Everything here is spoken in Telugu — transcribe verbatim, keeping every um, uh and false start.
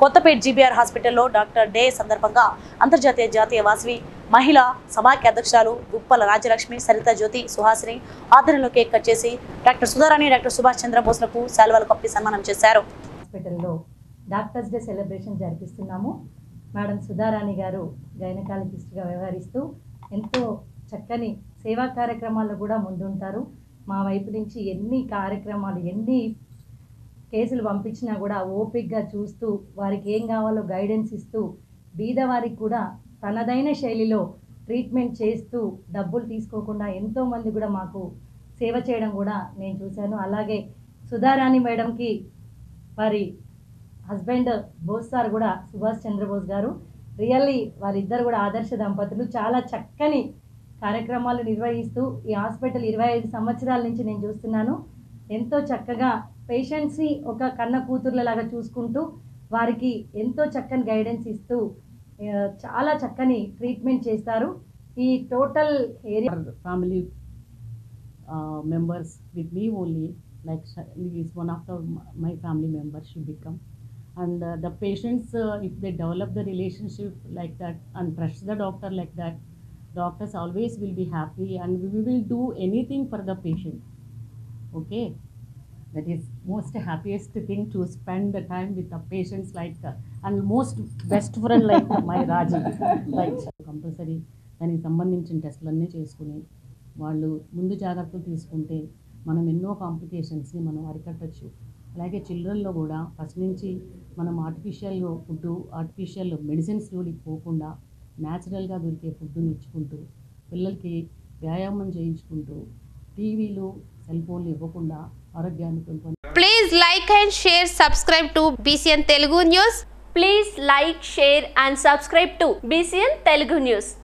కొత్తపేట జీబీఆర్ హాస్పిటల్లో డాక్టర్ డే సందర్భంగా అంతర్జాతీయ జాతీయ వాసవి మహిళా సమాఖ్య అధ్యక్షురాలు గుప్పల రాజ్యలక్ష్మి, సరిత జ్యోతి, సుహాసిని ఆధ్వర్యంలో కేక్ కట్ చేసి డాక్టర్ సుధారాణి, డాక్టర్ సుభాష్ చంద్రబోస్లకు శాలువాలు కప్పి సన్మానం చేశారు. హాస్పిటల్లో డాక్టర్స్ డే సెలబ్రేషన్ జరిపిస్తున్నాము. మేడం సుధారాణి గారు గైనకాలజిస్ట్గా వ్యవహరిస్తూ ఎంతో చక్కని సేవా కార్యక్రమాల్లో కూడా ముందుంటారు. మా వైపు నుంచి ఎన్ని కార్యక్రమాలు ఎన్ని కేసులు పంపించినా కూడా ఓపికగా చూస్తూ వారికి ఏం కావాలో గైడెన్స్ ఇస్తూ బీదవారికి కూడా తనదైన శైలిలో ట్రీట్మెంట్ చేస్తూ డబ్బులు తీసుకోకుండా ఎంతోమంది కూడా మాకు సేవ చేయడం కూడా నేను చూశాను. అలాగే సుధారాణి మేడంకి వారి హస్బెండ్ బోస్ సార్ కూడా సుభాష్ చంద్రబోస్ గారు రియల్లీ వారిద్దరు కూడా ఆదర్శ దంపతులు. చాలా చక్కని కార్యక్రమాలు నిర్వహిస్తూ ఈ హాస్పిటల్ ఇరవై ఐదు సంవత్సరాల నుంచి నేను చూస్తున్నాను. ఎంతో చక్కగా పేషెంట్స్ని ఒక కన్న కూతుర్లలాగా చూసుకుంటూ వారికి ఎంతో చక్కని గైడెన్స్ ఇస్తూ చాలా చక్కని ట్రీట్మెంట్ చేస్తారు. ఈ total area family members with me only like is one of the my family members should become and uh, the patients uh, if they develop the relationship like that and trust the doctor like that, doctors always will be happy and we will do anything for the patient. Okay, that is most happiest thing to spend the time with the patients like uh, and most best friend like my Raji like compulsory దానికి సంబంధించిన టెస్టులన్నీ చేసుకుని వాళ్ళు ముందు జాగ్రత్తలు తీసుకుంటే మనం ఎన్నో కాంప్లికేషన్స్ని మనం అరికట్టచ్చు. అలాగే చిల్డ్రన్లో కూడా ఫస్ట్ నుంచి మనం ఆర్టిఫిషియల్ ఫుడ్ ఆర్టిఫిషియల్ మెడిసిన్స్ జోలికి పోకుండా న్యాచురల్గా దొరికే ఫుడ్ని ఇచ్చుకుంటూ పిల్లలకి వ్యాయామం చేయించుకుంటూ టీవీలు సెల్ ఫోన్లు ఇవ్వకుండా ఆరోగ్యాన్ని పెంపొంది. Please like and share subscribe to BCN Telugu news. Please like share and subscribe to BCN Telugu news.